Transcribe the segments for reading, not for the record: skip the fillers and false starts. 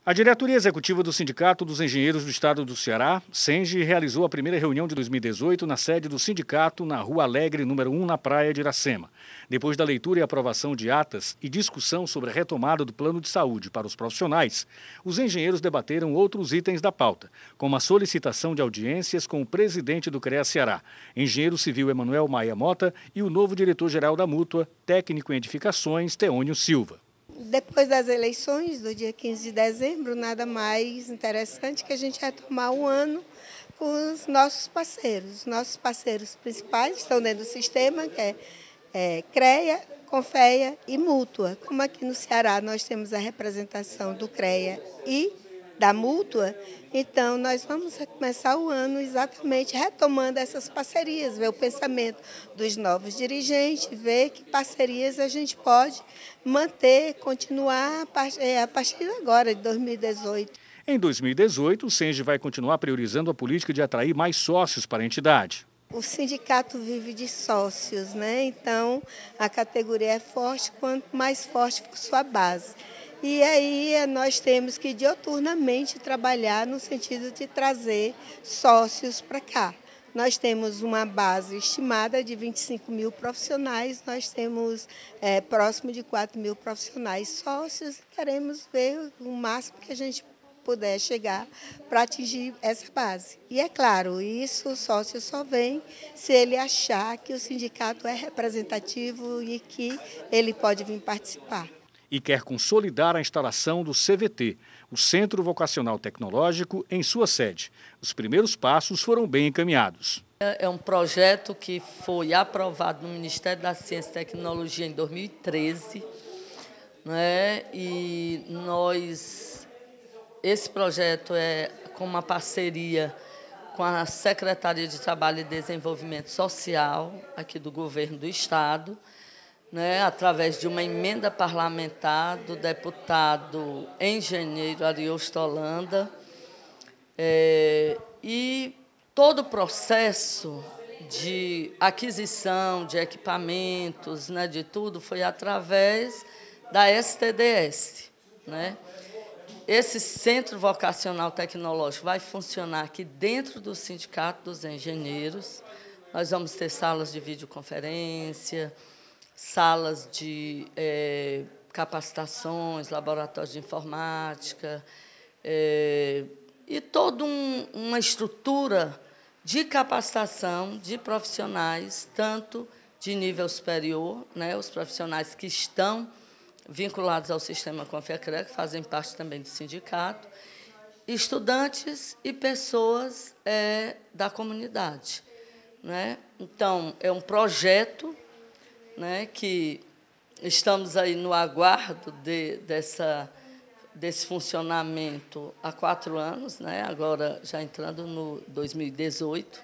A diretoria executiva do Sindicato dos Engenheiros do Estado do Ceará, SENGE, realizou a primeira reunião de 2018 na sede do sindicato na Rua Alegre, número 1, na Praia de Iracema. Depois da leitura e aprovação de atas e discussão sobre a retomada do plano de saúde para os profissionais, os engenheiros debateram outros itens da pauta, como a solicitação de audiências com o presidente do CREA Ceará, engenheiro civil Emanuel Maia Mota, e o novo diretor-geral da Mútua, técnico em edificações, Teônio Silva. Depois das eleições, do dia 15 de dezembro, nada mais interessante que a gente retomar o ano com os nossos parceiros. Nossos parceiros principais estão dentro do sistema, que é CREA, CONFEA e Mútua. Como aqui no Ceará nós temos a representação do CREA e da Mútua, então nós vamos começar o ano exatamente retomando essas parcerias, ver o pensamento dos novos dirigentes, ver que parcerias a gente pode manter, continuar a partir de agora, de 2018. Em 2018, o SENGE vai continuar priorizando a política de atrair mais sócios para a entidade. O sindicato vive de sócios, né? Então a categoria é forte, quanto mais forte for sua base. E aí nós temos que diuturnamente trabalhar no sentido de trazer sócios para cá. Nós temos uma base estimada de 25 mil profissionais, nós temos próximo de 4 mil profissionais sócios. Queremos ver o máximo que a gente puder chegar para atingir essa base. E é claro, isso o sócio só vem se ele achar que o sindicato é representativo e que ele pode vir participar. E quer consolidar a instalação do CVT, o Centro Vocacional Tecnológico, em sua sede. Os primeiros passos foram bem encaminhados. É um projeto que foi aprovado no Ministério da Ciência e Tecnologia em 2013, né? E esse projeto é com uma parceria com a Secretaria de Trabalho e Desenvolvimento Social, aqui do Governo do Estado, né, através de uma emenda parlamentar do deputado engenheiro Ariosto Holanda. E todo o processo de aquisição de equipamentos, né, de tudo, foi através da STDS. Né? Esse Centro Vocacional Tecnológico vai funcionar aqui dentro do Sindicato dos Engenheiros. Nós vamos ter salas de videoconferência, salas de capacitações, laboratórios de informática, e toda uma estrutura de capacitação de profissionais, tanto de nível superior, né, os profissionais que estão vinculados ao sistema CONFEA-CREA, que fazem parte também do sindicato, estudantes e pessoas da comunidade. Né? Então, é um projeto, né, que estamos aí no aguardo desse funcionamento há 4 anos, né, agora já entrando no 2018,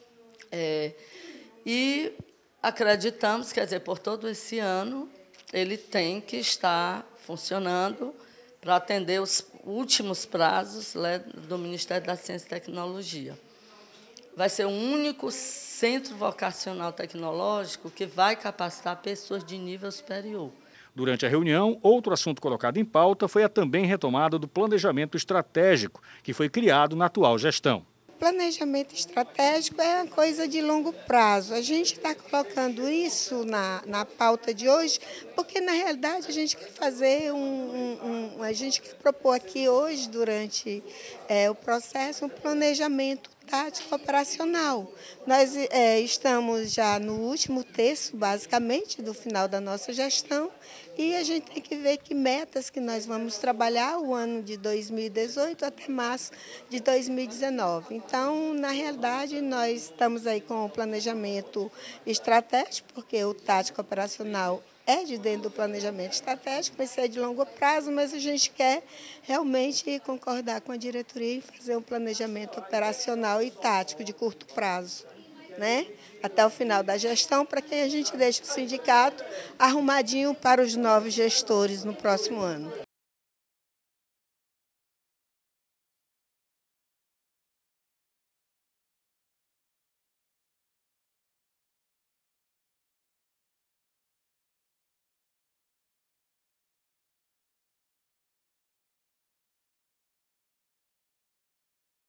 e acreditamos, quer dizer, por todo esse ano, ele tem que estar funcionando para atender os últimos prazos, né, do Ministério da Ciência e Tecnologia. Vai ser o único centro vocacional tecnológico que vai capacitar pessoas de nível superior. Durante a reunião, outro assunto colocado em pauta foi a também retomada do planejamento estratégico, que foi criado na atual gestão. Planejamento estratégico é uma coisa de longo prazo. A gente está colocando isso na pauta de hoje, porque, na realidade, a gente quer fazer a gente quer propor aqui hoje, durante o processo, um planejamento tático operacional. Nós estamos já no último terço, basicamente, do final da nossa gestão, e a gente tem que ver que metas que nós vamos trabalhar o ano de 2018 até março de 2019. Então, na realidade, nós estamos aí com o planejamento estratégico, porque o tático operacional é de dentro do planejamento estratégico, vai ser de longo prazo, mas a gente quer realmente concordar com a diretoria em fazer um planejamento operacional e tático de curto prazo, né? Até o final da gestão, para que a gente deixe o sindicato arrumadinho para os novos gestores no próximo ano.